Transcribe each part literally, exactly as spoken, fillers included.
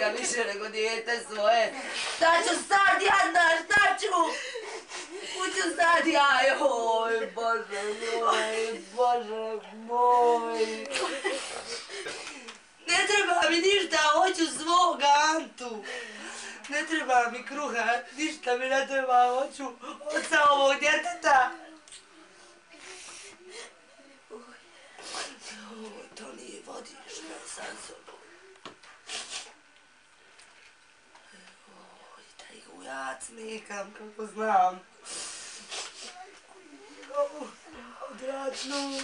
ga više nego dijete svoje. Šta ću sad, jadna, šta ću? Kuću sad ja, joj, Bože moj, Bože moj. Ne treba mi ništa, hoću svog Antu. Ne treba mi kruha, ništa mi ne treba, hoću oca ovog djeteta. To nije vodiš me sa sobom. Oj, taj ujac nekam, kako znam. Odvratno.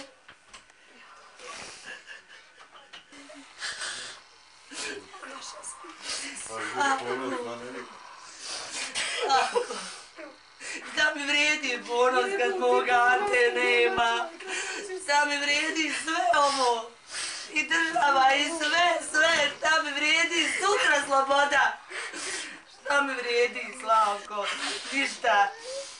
Šta mi vrijedi ponos kad moga Ante nema? Šta mi vrijedi sve ovo? I država i sve, sve, šta mi vrijedi sutra sloboda? Šta mi vrijedi, Slavko? Ništa.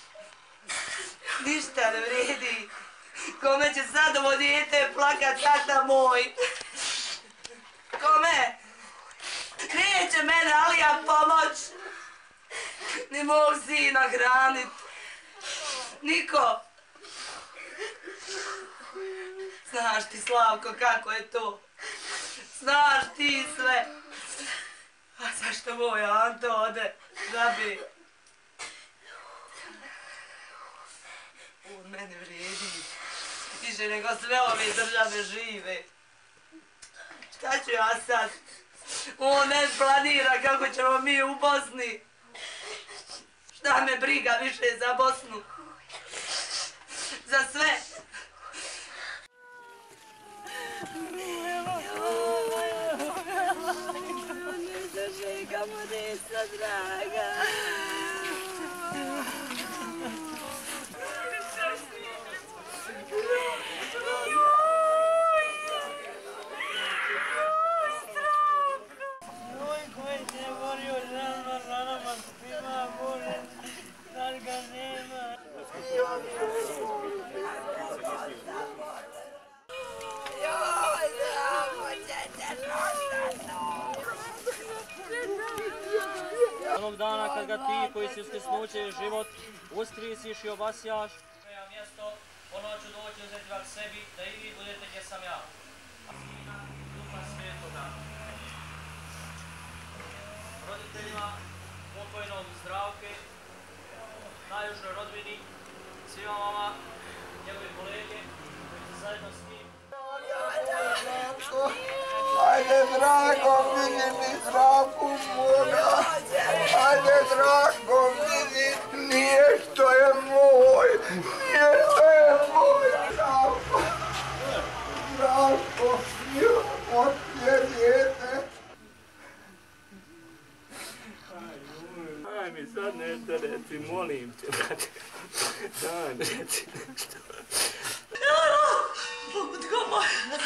Ništa ne vrijedi. Kome će sad ovo dijete plakat, tata moj? Kome? Neće mene Alija pomoć. Ni mog sina hranit. Niko. Znaš ti, Slavko, kako je to? Znaš ti sve. A zašto moj Anto ode? Žabi. On mene vrijedi. Više nego sve ove države žive. Šta ću ja sad? On ne planira kako ćemo mi u Bosni. Šta me briga više za Bosnu? Za sve. Ne zažegamo deca draga. Onog dana kad ga ti koji si uskrsnuće život uskrisiš i obasjaš, na mjesto ponoću doći uzeti vas sebi da i vi budete gdje sam ja. Sina, Duha Svetoga. Roditeljima pokojnog Zdravke, najužnoj rodbini, svima vama, njegovi kolege, koji su zajedno s njim. Ajde, drago, vidi mi Zdravku moga. Ajde, drago, vidi, nije što je moj. Nije što je moj, Zdravko. Zdravko, još je dijete. Aj mi sad nešto reci, molim te, brate. Daj, reci nešto. Lutko moja.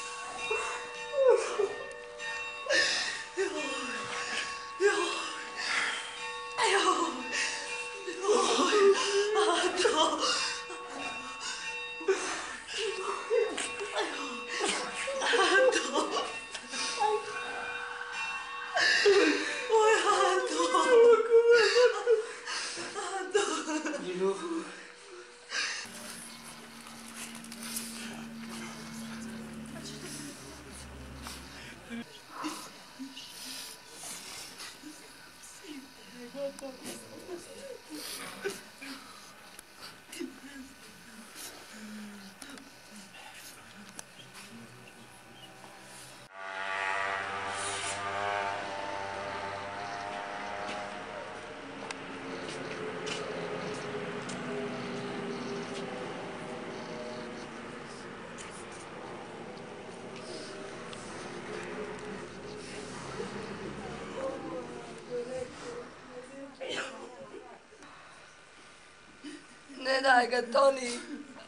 Ne daj ga, Toni.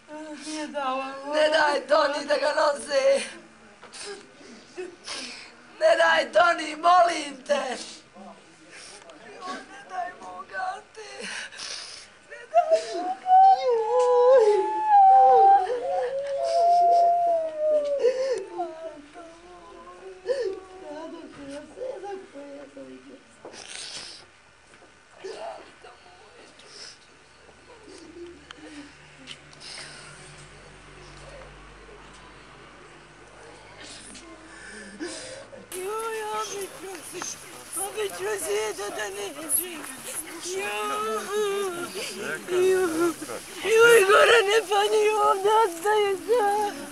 Ne daj, Toni, da ga nose. Ne daj, Toni, molim te. Ne daj moga te. Ne daj moga. Rado se, sve za koje. Obično svijeta da neće. Joj, Gorane, pa ni ovdje ostaje sam.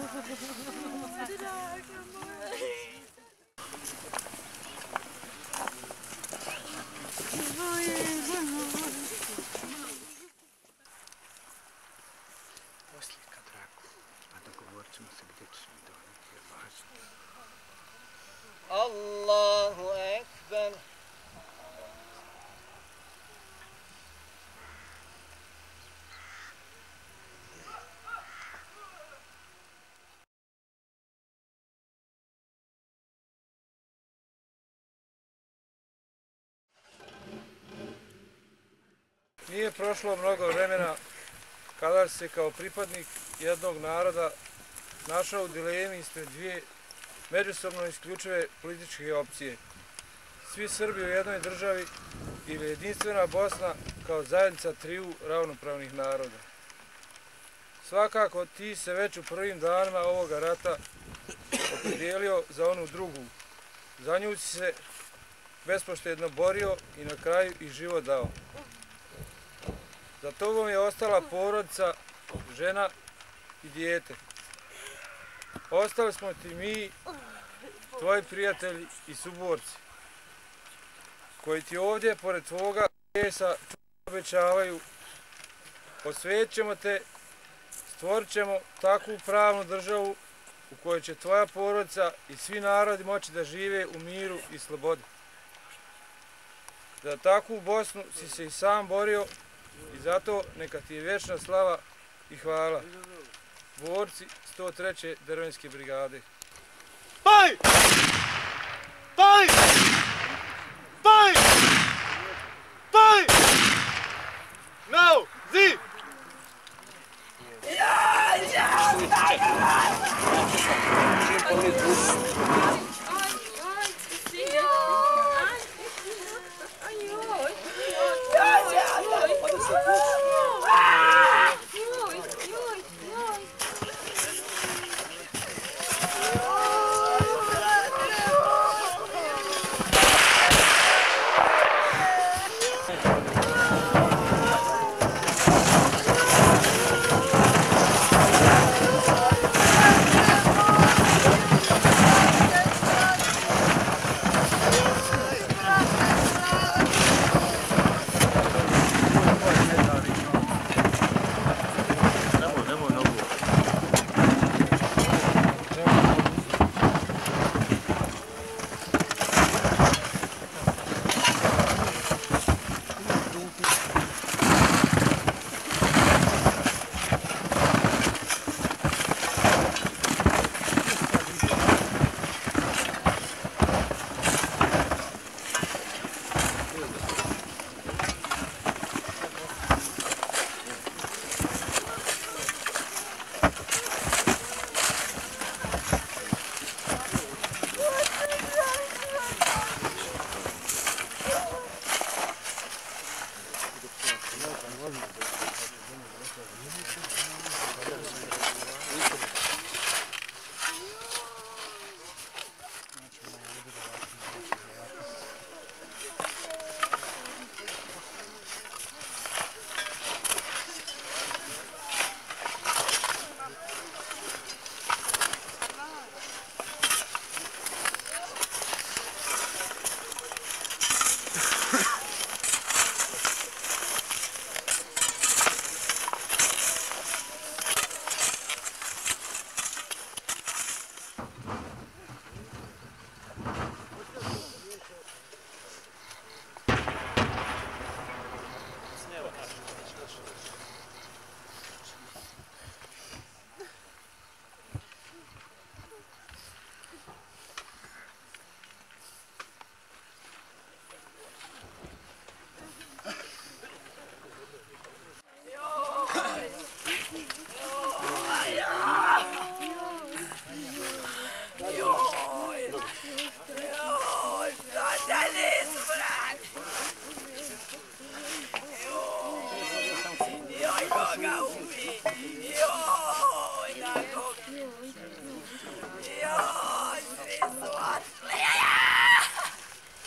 Poslika, Drago, a dogovorit ćemo se gdje ćeš mi donijeti, je važno. Allahu ekber. Nije prošlo mnogo vremena kada se kao pripadnik jednog naroda našao u dilemi ispred dvije međusobno isključive političke opcije. Svi Srbi u jednoj državi ili jedinstvena Bosna kao zajednica triju ravnopravnih naroda. Svakako ti se već u prvim danima ovoga rata opredijelio za onu drugu. Za nju si se bespoštedno borio i na kraju i život dao. Za tobom je ostala porodica, žena i dijete. Ostali smo ti mi, tvoji prijatelji i suborci, koji ti ovdje, pored tvoga pjesa, obećavaju, osvetit ćemo te, stvorit ćemo takvu pravnu državu u kojoj će tvoja porodica i svi narodi moći da žive u miru i slobodi. Za takvu Bosnu si se i sam borio i zato neka ti je vječna slava i hvala. Borci sto treće drvenske brigade. Paj! Paj! Paj! Paj! Now, zi!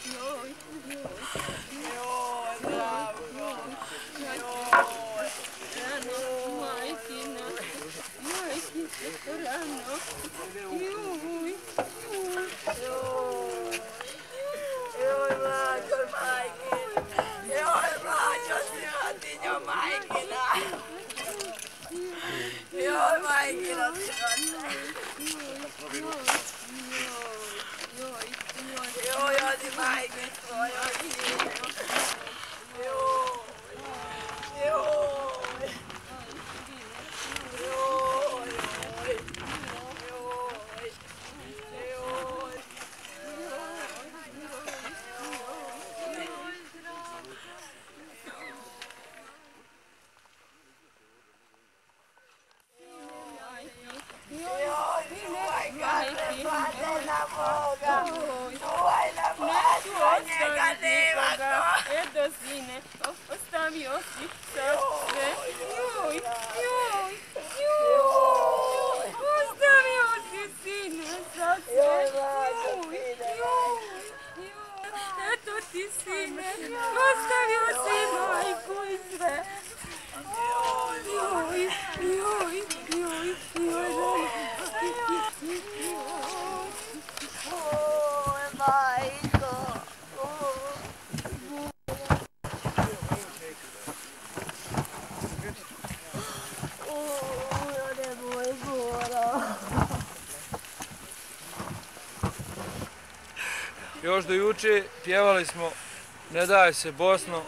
Još do juče pjevali smo Ne daj se Bosno,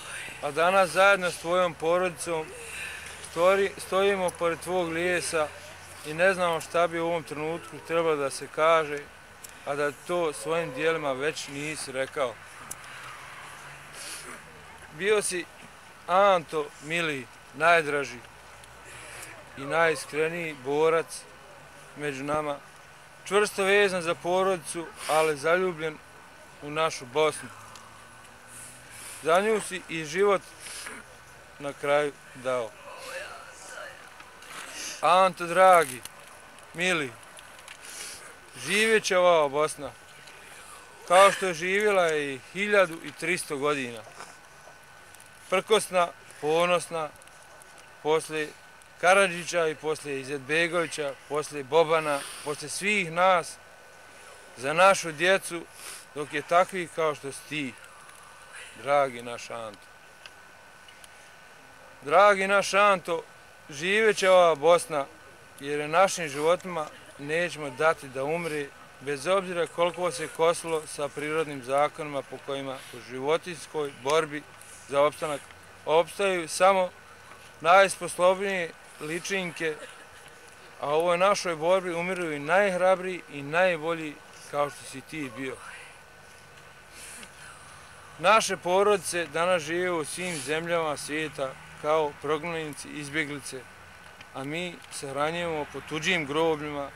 a danas zajedno s tvojom porodicom stori, stojimo pored tvog lijesa i ne znamo šta bi u ovom trenutku trebalo da se kaže, a da to svojim dijelima već nisi rekao. Bio si, Anto, mili, najdraži i najiskreniji borac među nama, čvrsto vezan za porodicu, ali zaljubljen u našu Bosnu. Za nju si i život na kraju dao. Anto, dragi, mili, živjet će ova Bosna, kao što je živjela i hiljadu i tristo godina. Prkosna, ponosna, poslije Karadžića i poslije Izetbegovića, poslije Bobana, poslije svih nas, za našu djecu, dok je takvi kao što si ti, dragi naš Anto. Dragi naš Anto, živjet će ova Bosna, jer je našim životima nećemo dati da umre, bez obzira koliko se kosilo sa prirodnim zakonima po kojima u životinjskoj borbi za opstanak opstaju samo najsposobnije ličinke, a u ovoj našoj borbi umiruju i najhrabriji i najbolji kao što si ti bio. Naše porodice danas žive u svim zemljama svijeta kao prognanici, izbjeglice, a mi se hranjujemo po tuđim grobljima,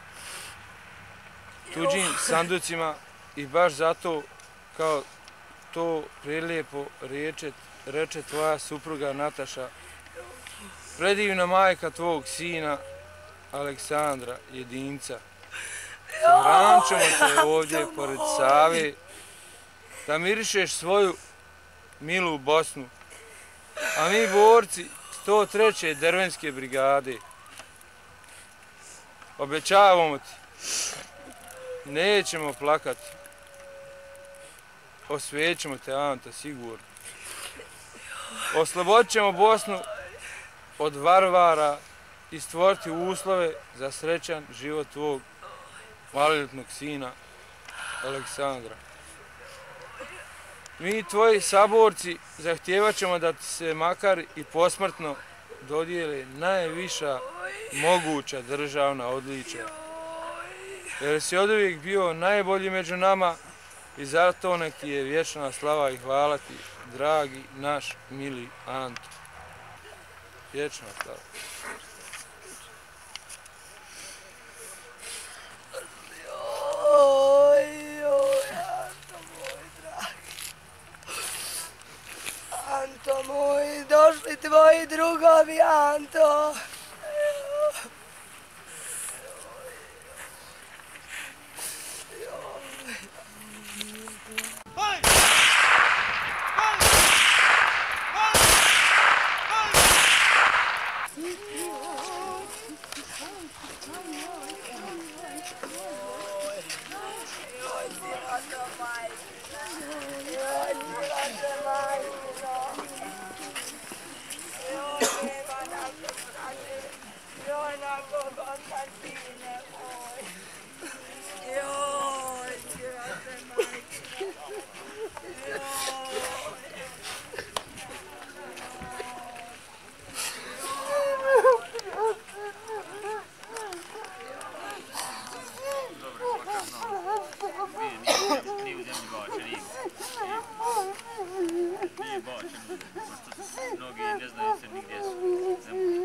tuđim sanducima i baš zato, kao to prelijepo reče, reče tvoja supruga Nataša, predivna majka tvog sina Aleksandra, jedinca. Sahranit ćemo te ovdje pored Save, da mirišeš svoju milu Bosnu, a mi borci sto treće drvenske brigade obećavamo ti, nećemo plakati, osvećemo te, Anta, sigurno. Oslobodit ćemo Bosnu od varvara i stvoriti uslove za srećan život tvog maloljetnog sina Aleksandra. Mi, tvoji saborci, zahtijevat ćemo da ti se makar i posmrtno dodijele najviša moguća državna odličja. Jer si oduvijek bio najbolji među nama i zato nek ti je vječna slava i hvala ti, dragi naš mili Anto. Vječna slava. Anto moj, došli tvoji drugovi, Anto. Fight! nije bačen, pošto mnogi ne znaju se ni gdje su. Ne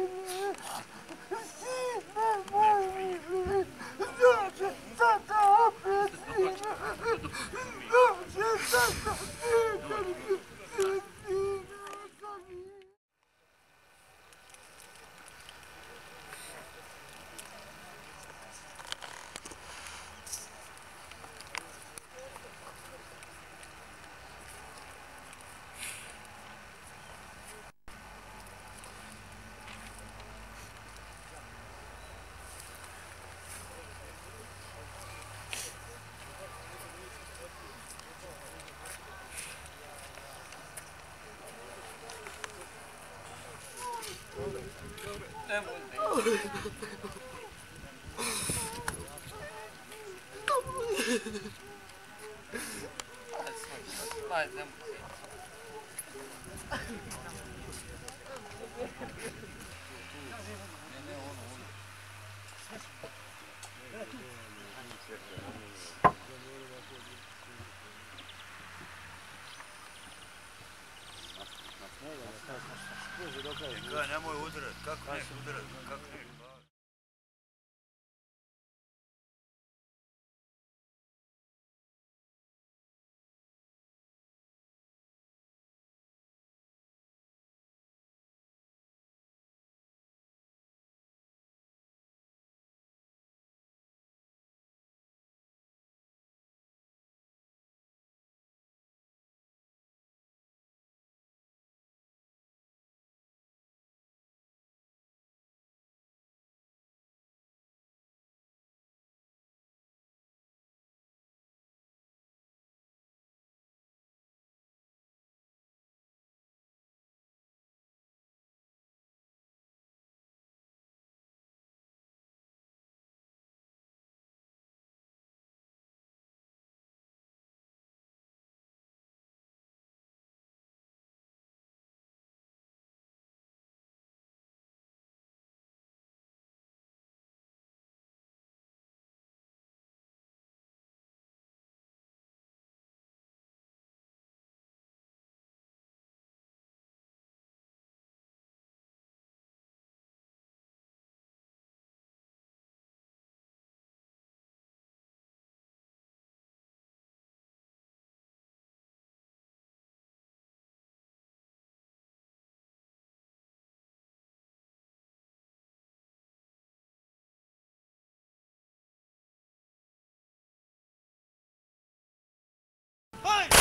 Nemoj udarat, kako ne udarat, kako ne. Fight!